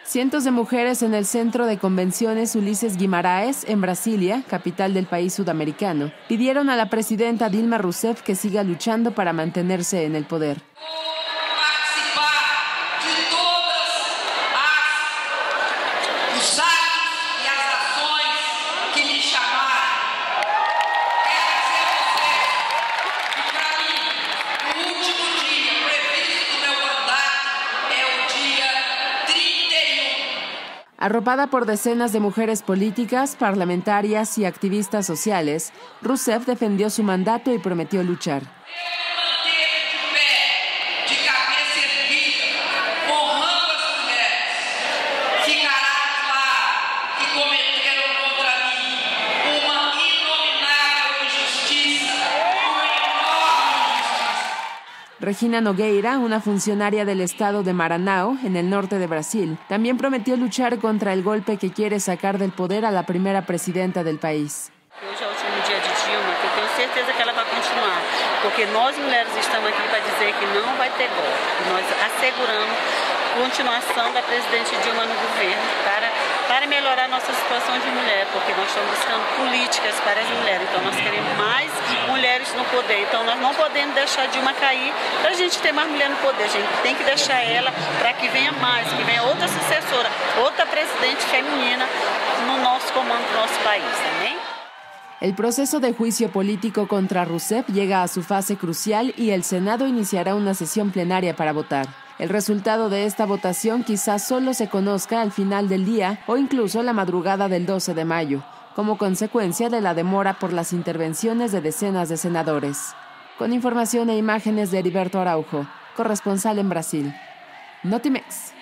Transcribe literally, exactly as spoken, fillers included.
Cientos de mujeres en el Centro de Convenciones Ulises Guimarães, en Brasilia, capital del país sudamericano, pidieron a la presidenta Dilma Rousseff que siga luchando para mantenerse en el poder. Arropada por decenas de mujeres políticas, parlamentarias y activistas sociales, Rousseff defendió su mandato y prometió luchar. Regina Nogueira, una funcionaria del estado de Maranhão, en el norte de Brasil, también prometió luchar contra el golpe que quiere sacar del poder a la primera presidenta del país. Hoje é o último dia de Dilma, que eu tenho certeza que ela vai continuar, porque nós mulheres estamos aqui para dizer que não vai ter golpe. Nós asseguramos a continuação da presidente Dilma no governo para, para melhorar nossa situação de mulher, porque nós estamos buscando políticas para as mulheres, então nós queremos mais mulheres no poder, então nós não podemos deixar Dilma cair para a gente ter mais mulher no poder, a gente tem que deixar ela para que venha mais, que venha outra sucessora, outra presidente feminina no nosso comando do nosso país, amém? El proceso de juicio político contra Rousseff llega a su fase crucial y el Senado iniciará una sesión plenaria para votar. El resultado de esta votación quizás solo se conozca al final del día o incluso la madrugada del doce de mayo, como consecuencia de la demora por las intervenciones de decenas de senadores. Con información e imágenes de Heriberto Araujo, corresponsal en Brasil. Notimex.